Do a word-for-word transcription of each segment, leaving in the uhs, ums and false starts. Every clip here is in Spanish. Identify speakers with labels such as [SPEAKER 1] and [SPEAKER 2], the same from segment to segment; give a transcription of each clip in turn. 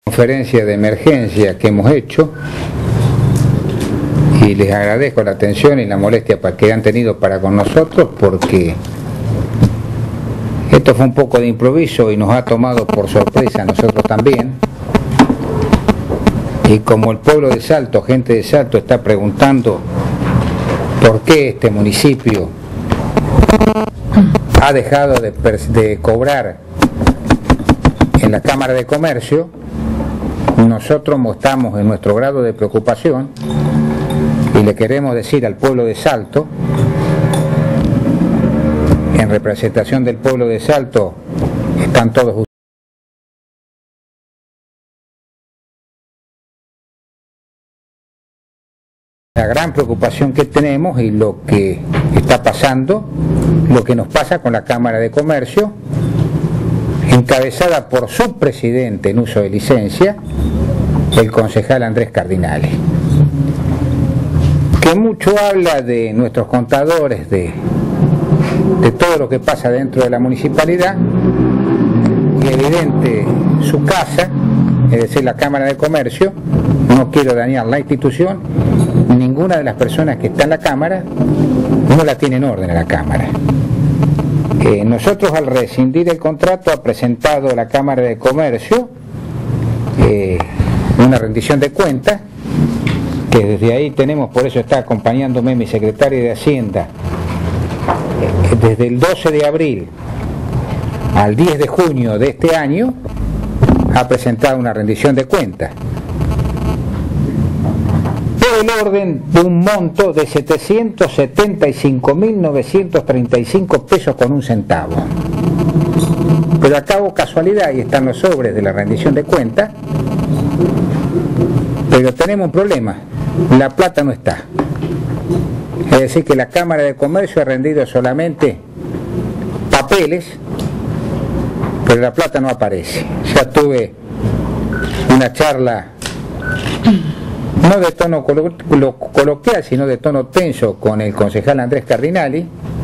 [SPEAKER 1] Conferencia de emergencia que hemos hecho, y les agradezco la atención y la molestia que han tenido para con nosotros, porque esto fue un poco de improviso y nos ha tomado por sorpresa a nosotros también. Y como el pueblo de Salto, gente de Salto, está preguntando por qué este municipio ha dejado de, de cobrar en la Cámara de Comercio, nosotros mostramos en nuestro grado de preocupación y le queremos decir al pueblo de Salto, en representación del pueblo de Salto están todos ustedes. La gran preocupación que tenemos y lo que está pasando, lo que nos pasa con la Cámara de Comercio, encabezada por su presidente en uso de licencia, el concejal Andrés Cardinale, que mucho habla de nuestros contadores, de, de todo lo que pasa dentro de la municipalidad, y evidente su casa, es decir, la Cámara de Comercio. No quiero dañar la institución, ninguna de las personas que está en la Cámara no la tiene en orden a la Cámara. Eh, nosotros, al rescindir el contrato, ha presentado la Cámara de Comercio eh, una rendición de cuentas, que desde ahí tenemos, por eso está acompañándome mi secretaria de Hacienda, eh, desde el doce de abril al diez de junio de este año, ha presentado una rendición de cuentas por el orden de un monto de setecientos setenta y cinco mil novecientos treinta y cinco pesos con un centavo. Pero acabo casualidad, y están los sobres de la rendición de cuentas, pero tenemos un problema, la plata no está. Es decir, que la Cámara de Comercio ha rendido solamente papeles, pero la plata no aparece. Ya tuve una charla no de tono colo colo coloquial, sino de tono tenso con el concejal Andrés Cardinale,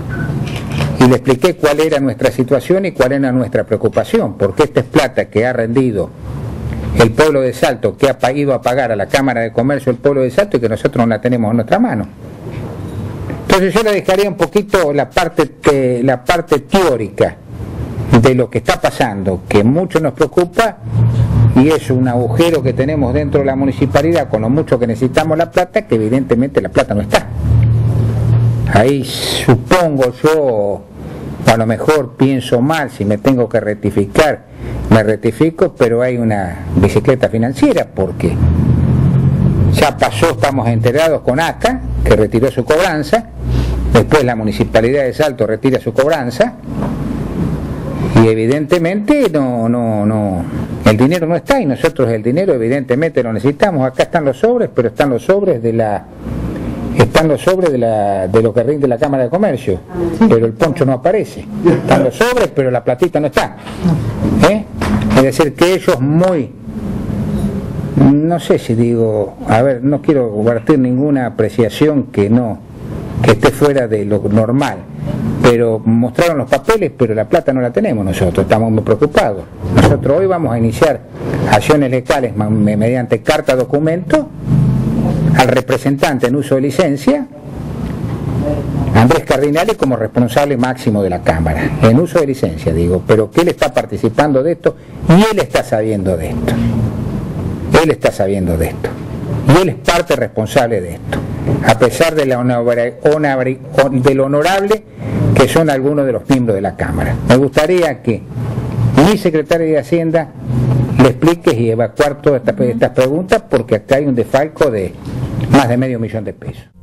[SPEAKER 1] y le expliqué cuál era nuestra situación y cuál era nuestra preocupación, porque esta es plata que ha rendido el pueblo de Salto, que ha ido a pagar a la Cámara de Comercio el pueblo de Salto, y que nosotros no la tenemos en nuestra mano. Entonces yo le dejaría un poquito la parte, te, la parte teórica de lo que está pasando, que mucho nos preocupa, y es un agujero que tenemos dentro de la municipalidad con lo mucho que necesitamos la plata, que evidentemente la plata no está. Ahí supongo yo, a lo mejor pienso mal, si me tengo que rectificar, me rectifico, pero hay una bicicleta financiera, porque ya pasó, estamos enterados con A C A, que retiró su cobranza, después la Municipalidad de Salto retira su cobranza, y evidentemente no, no, no, el dinero no está, y nosotros el dinero evidentemente lo necesitamos. Acá están los sobres, pero están los sobres de la, están los sobres de la, de lo que rinde la Cámara de Comercio, pero el poncho no aparece. Están los sobres, pero la platita no está. ¿Eh? Es decir, que ellos muy, no sé si digo, a ver, no quiero vertir ninguna apreciación que no, que esté fuera de lo normal, pero mostraron los papeles, pero la plata no la tenemos nosotros, estamos muy preocupados. Nosotros hoy vamos a iniciar acciones legales mediante carta documento al representante en uso de licencia, Andrés Cardinale, como responsable máximo de la Cámara, en uso de licencia digo, pero que él está participando de esto y él está sabiendo de esto, él está sabiendo de esto, y él es parte responsable de esto, a pesar de, la honorable, honorable, de lo honorable que son algunos de los miembros de la Cámara. Me gustaría que mi secretario de Hacienda le explique y evacuar todas estas, estas preguntas, porque acá hay un desfalco de más de medio millón de pesos.